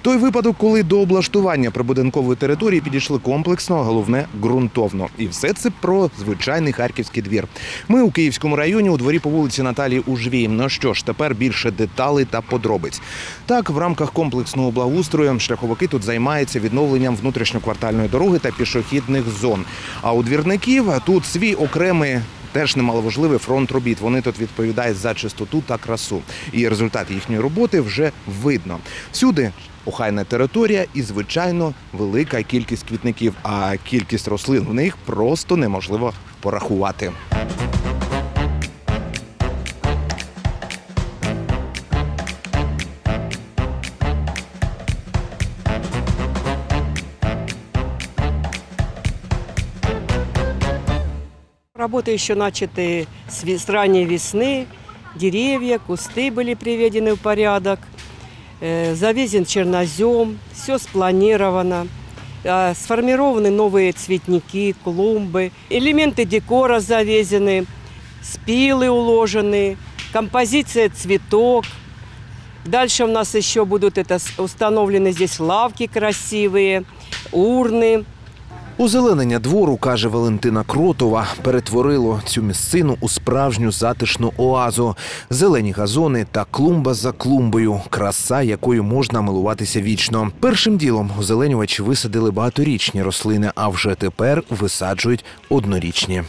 Той випадок, коли до облаштування прибудинкової території підійшли комплексно, а головне – ґрунтовно. І все це про звичайний харківський двір. Ми у Київському районі у дворі по вулиці Наталії Ужвій. Ну що ж, тепер більше деталей та подробиць. Так, в рамках комплексного благоустрою шляховики тут займаються відновленням внутрішньоквартальної дороги та пішохідних зон. А у двірників тут свій окремий, теж немаловажливий фронт робіт. Вони тут відповідають за чистоту та красу. І результат їхньої роботи вже видно. Всюди охайна територія і, звичайно, велика кількість квітників. А кількість рослин в них просто неможливо порахувати. Работы еще начаты с ранней весны. Деревья, кусты были приведены в порядок. Завезен чернозем, все спланировано. Сформированы новые цветники, клумбы. Элементы декора завезены, спилы уложены, композиция цветок. Дальше у нас еще будут установлены здесь лавки красивые, урны. Озеленення двору, каже Валентина Кротова, перетворило цю місцину у справжню затишну оазу. Зелені газони та клумба за клумбою. Краса, якою можна милуватися вічно. Першим ділом озеленювачі висадили багаторічні рослини, а вже тепер висаджують однорічні.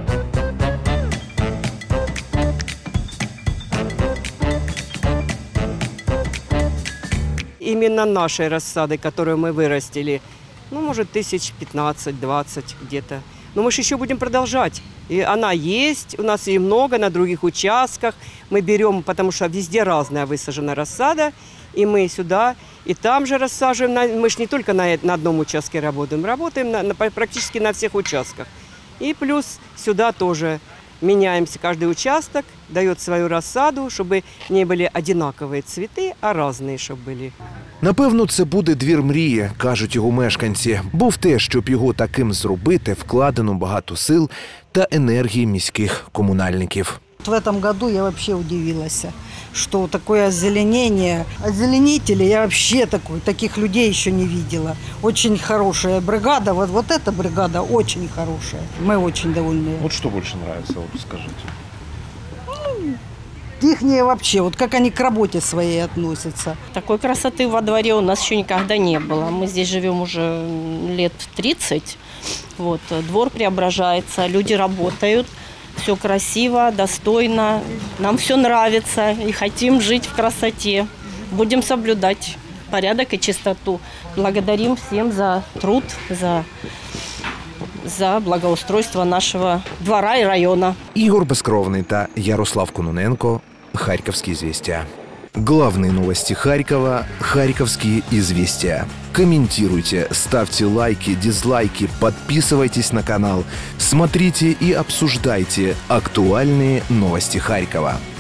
Именно нашей рассады, которую мы вырастили, может, 15-20 где-то. Но мы же еще будем продолжать. И она есть, у нас ее много на других участках. Мы берем, потому что везде разная высажена рассада. И мы сюда, и там же рассаживаем. Мы же не только на одном участке работаем практически на всех участках. И плюс сюда тоже меняемся. Каждый участок дает свою рассаду, чтобы не были одинаковые цветы, а разные, чтобы были. Напевно, це буде двір мрії, кажуть його мешканці. Бо в те, щоб його таким зробити, вкладено багато сил та енергії міських комунальників. В этом году я вообще удивилась, что такое озеленение. Озеленители я вообще таких людей еще не видела. Очень хорошая бригада. Вот эта бригада очень хорошая. Мы очень довольны. Вот что больше нравится, вот скажите? Ихние вообще, вот как они к работе своей относятся. Такой красоты во дворе у нас еще никогда не было. Мы здесь живем уже лет 30. Двор преображается, люди работают. Все красиво, достойно. Нам все нравится и хотим жить в красоте. Будем соблюдать порядок и чистоту. Благодарим всем за труд, за благоустройство нашего двора и района. Ігор Безкровний та Ярослав Кононенко. Харьковские известия. Главные новости Харькова. Харьковские известия. Комментируйте, ставьте лайки, дизлайки, подписывайтесь на канал. Смотрите и обсуждайте актуальные новости Харькова.